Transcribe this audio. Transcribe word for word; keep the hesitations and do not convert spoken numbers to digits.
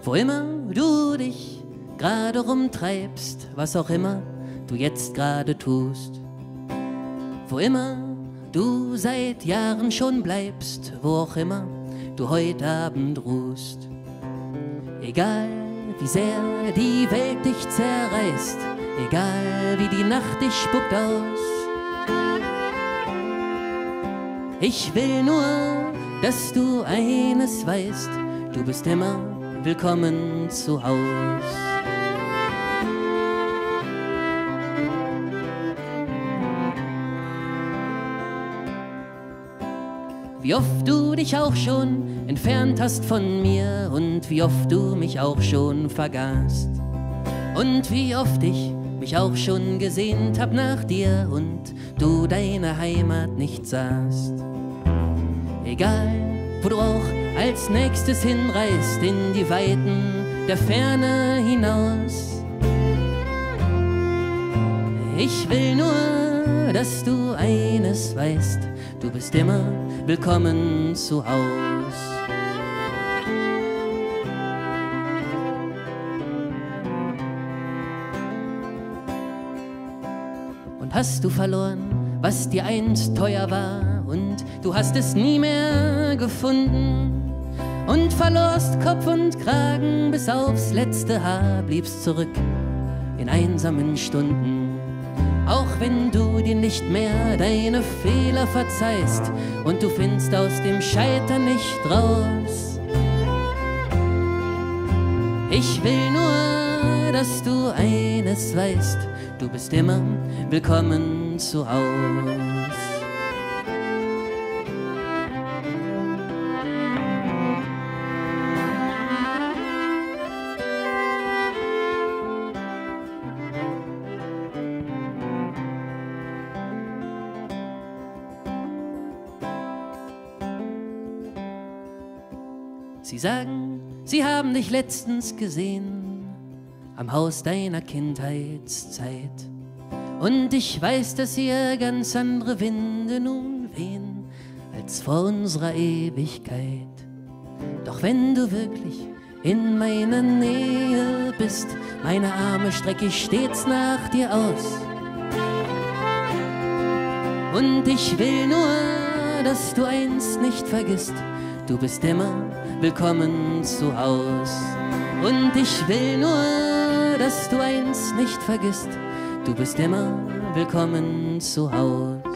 Wo immer du dich gerade rumtreibst, was auch immer du jetzt gerade tust. Wo immer du seit Jahren schon bleibst, wo auch immer du heute Abend ruhst. Egal wie sehr die Welt dich zerreißt, egal wie die Nacht dich spuckt aus. Ich will nur, dass du eines weißt, du bist immer willkommen zu Haus. Wie oft du dich auch schon entfernt hast von mir und wie oft du mich auch schon vergaßt. Und wie oft ich mich auch schon gesehnt hab nach dir und du deine Heimat nicht sahst. Egal, wo du auch als nächstes hinreist, in die Weiten der Ferne hinaus. Ich will nur, dass du eines weißt, du bist immer willkommen zu Haus. Und hast du verloren, was dir einst teuer war, und du hast es nie mehr gefunden, und verlorst Kopf und Kragen bis aufs letzte Haar, bliebst zurück in einsamen Stunden. Auch wenn du dir nicht mehr deine Fehler verzeihst und du findest aus dem Scheitern nicht raus. Ich will nur, dass du eines weißt, du bist immer willkommen zu Haus. Sie sagen, sie haben dich letztens gesehen am Haus deiner Kindheitszeit. Und ich weiß, dass hier ganz andere Winde nun wehen als vor unserer Ewigkeit. Doch wenn du wirklich in meiner Nähe bist, meine Arme strecke ich stets nach dir aus. Und ich will nur, dass du eins nicht vergisst, du bist immer willkommen zu Haus. Und ich will nur, dass du eins nicht vergisst, du bist immer willkommen zu Haus.